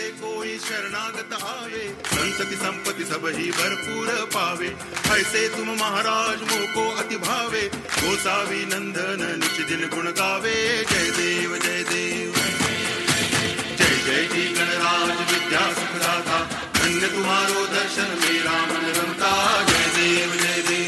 कोई शरणागत आवे, संतति संपत्ति सब ही भरपूर पावे। ऐसे तुम महाराज मोको अति भावे, गोसावी नंदन निच दिन गुण गावे। जय देव जय देव, जय जय जी गणराज विद्या सुखदाता, धन्य तुम्हारो दर्शन मेरा मन रमता। जय देव जय देव।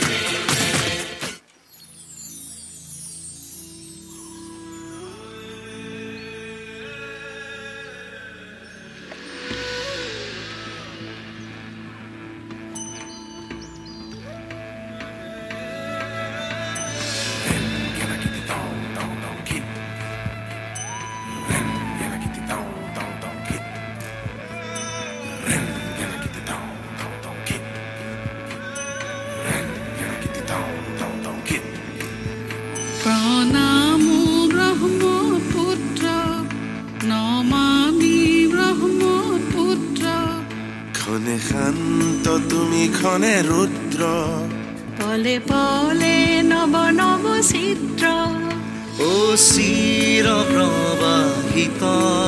ক্ষণে রুদ্র পলে পলে নব নব চিত্র ও চির প্রবাহিত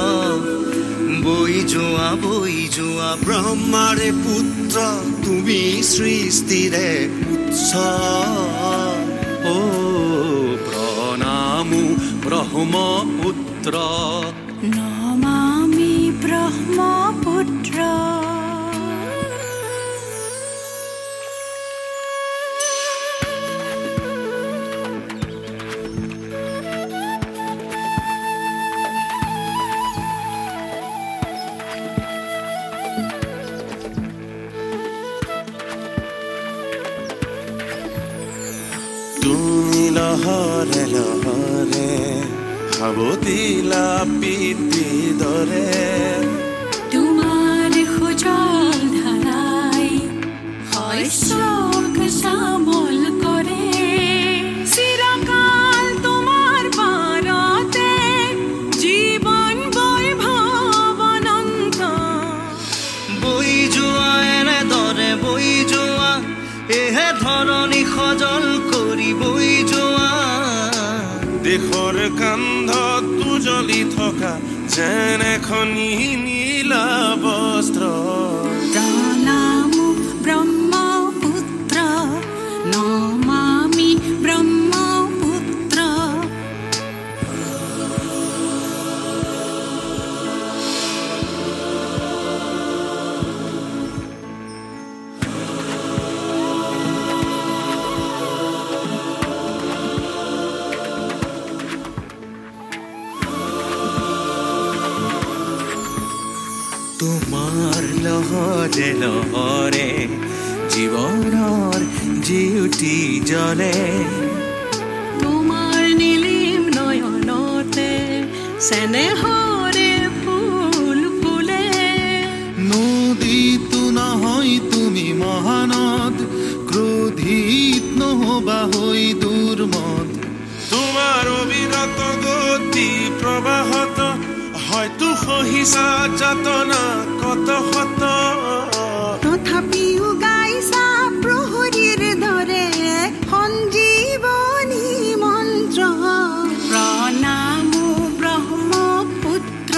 বই যোৱা ব্ৰহ্মাৰে পুত্ৰ তুমি সৃষ্টিৰে উৎস। ও প্ৰণামো ব্ৰহ্মপুত্ৰ, নমামি ব্ৰহ্মপুত্ৰ। তুমি লহৰে লহৰে সাৱতিলা পিতৃ দৰে, তোমাৰ সুজল ধাৰাই শস্যক শ্যামল কৰে। চিৰকাল তোমাৰ পাৰতে জীৱন বৈভৱ অনন্ত। বৈ যোৱা এনেদৰে বৈ যোৱা, এহে ধৰণী সজল কৰি বৈ যোৱা। দেশৰ কান্ধত উজলি থকা যেন এখনি নীলা বস্ত্ৰ। প্ৰণামো ব্ৰহ্মপুত্ৰ, নমামি ব্ৰহ্মপুত্ৰ। তোমাৰ লহৰে লহৰে জীৱনৰ জিউতি জ্বলে। তোমাৰ নীলিম নয়নতে চেনেহৰে ফুল ফুলে। নদীতো নহয় তুমি মহানদ, ক্ৰোধিত নহবা হৈ দুৰ্মদ। তোমাৰ অবিৰত গতি প্ৰবাহত হয়তো সহিছা যাতনা কত শত। তথাপিও গাইছা প্ৰহৰীৰ দৰে সঞ্জীৱনী মন্ত্ৰ। প্ৰণামো ব্ৰহ্মপুত্ৰ,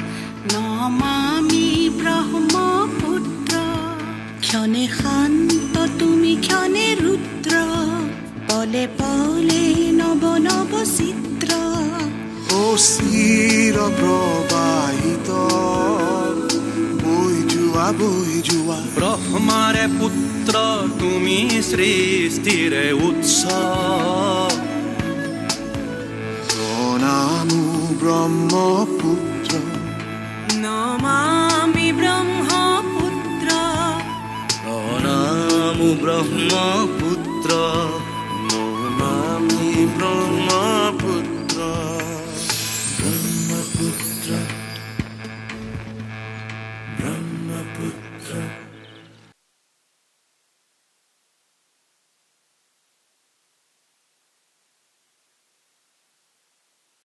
নমামি ব্ৰহ্মপুত্ৰ। ক্ষণে শান্ত তুমি ক্ষণে ৰুদ্ৰ, পলে পলে নব নব চিত্ৰ। ও চিৰ প্ৰবাহিত বৈ যোৱা ব্ৰহ্মাৰে পুত্ৰ তুমি সৃষ্টিৰে উৎস। প্ৰণামো ব্ৰহ্মপুত্ৰ, নমামি ব্ৰহ্মপুত্ৰ। প্ৰণামো ব্ৰহ্মপুত্ৰ, নমামি ব্ৰহ্মপুত্ৰ। ব্ৰহ্মপুত্ৰ ব্ৰহ্মপুত্ৰ।